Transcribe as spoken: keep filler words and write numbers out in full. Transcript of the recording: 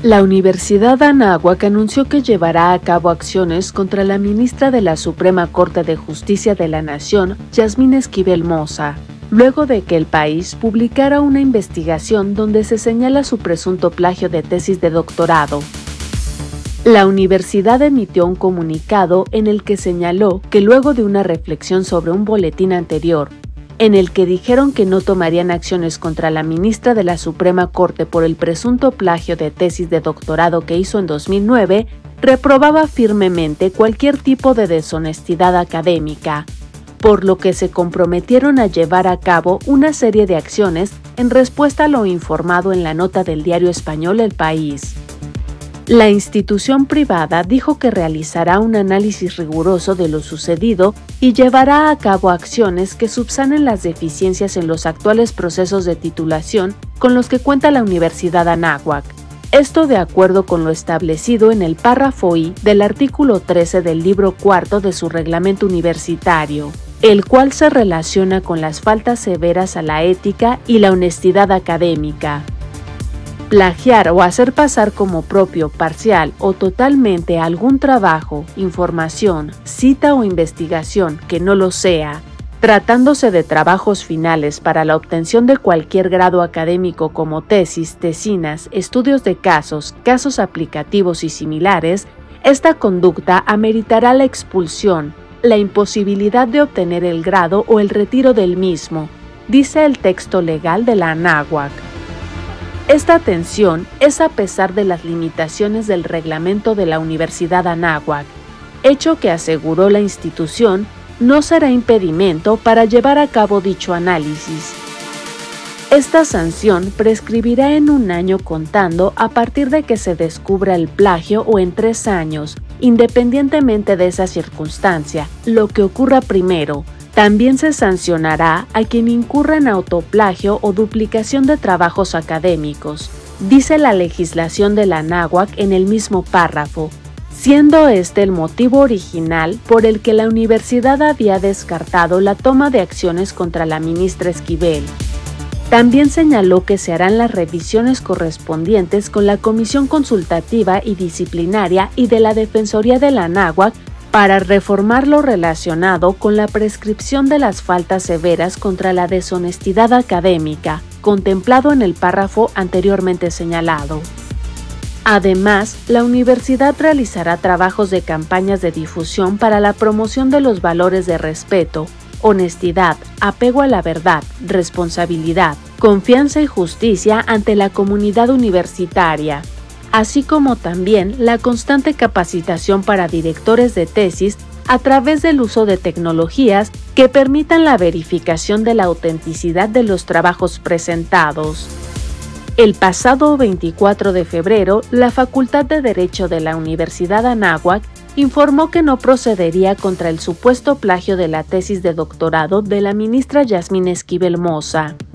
La Universidad Anáhuac anunció que llevará a cabo acciones contra la ministra de la Suprema Corte de Justicia de la Nación, Yasmín Esquivel Moza, luego de que el país publicara una investigación donde se señala su presunto plagio de tesis de doctorado. La universidad emitió un comunicado en el que señaló que luego de una reflexión sobre un boletín anterior, en el que dijeron que no tomarían acciones contra la ministra de la Suprema Corte por el presunto plagio de tesis de doctorado que hizo en dos mil nueve, reprobaba firmemente cualquier tipo de deshonestidad académica, por lo que se comprometieron a llevar a cabo una serie de acciones en respuesta a lo informado en la nota del diario español El País. La institución privada dijo que realizará un análisis riguroso de lo sucedido y llevará a cabo acciones que subsanen las deficiencias en los actuales procesos de titulación con los que cuenta la Universidad Anáhuac. Esto de acuerdo con lo establecido en el párrafo I del artículo trece del libro cuarto de su reglamento universitario, el cual se relaciona con las faltas severas a la ética y la honestidad académica. Plagiar o hacer pasar como propio, parcial o totalmente algún trabajo, información, cita o investigación que no lo sea, tratándose de trabajos finales para la obtención de cualquier grado académico como tesis, tesinas, estudios de casos, casos aplicativos y similares, esta conducta ameritará la expulsión, la imposibilidad de obtener el grado o el retiro del mismo, dice el texto legal de la Anáhuac. Esta atención es a pesar de las limitaciones del reglamento de la Universidad Anáhuac, hecho que aseguró la institución no será impedimento para llevar a cabo dicho análisis. Esta sanción prescribirá en un año contando a partir de que se descubra el plagio o en tres años, independientemente de esa circunstancia, lo que ocurra primero. También se sancionará a quien incurra en autoplagio o duplicación de trabajos académicos, dice la legislación de la Anáhuac en el mismo párrafo, siendo este el motivo original por el que la universidad había descartado la toma de acciones contra la ministra Esquivel. También señaló que se harán las revisiones correspondientes con la Comisión Consultativa y Disciplinaria y de la Defensoría de la Anáhuac para reformar lo relacionado con la prescripción de las faltas severas contra la deshonestidad académica, contemplado en el párrafo anteriormente señalado. Además, la universidad realizará trabajos de campañas de difusión para la promoción de los valores de respeto, honestidad, apego a la verdad, responsabilidad, confianza y justicia ante la comunidad universitaria, así como también la constante capacitación para directores de tesis a través del uso de tecnologías que permitan la verificación de la autenticidad de los trabajos presentados. El pasado veinticuatro de febrero, la Facultad de Derecho de la Universidad Anáhuac informó que no procedería contra el supuesto plagio de la tesis de doctorado de la ministra Yasmín Esquivel Moza.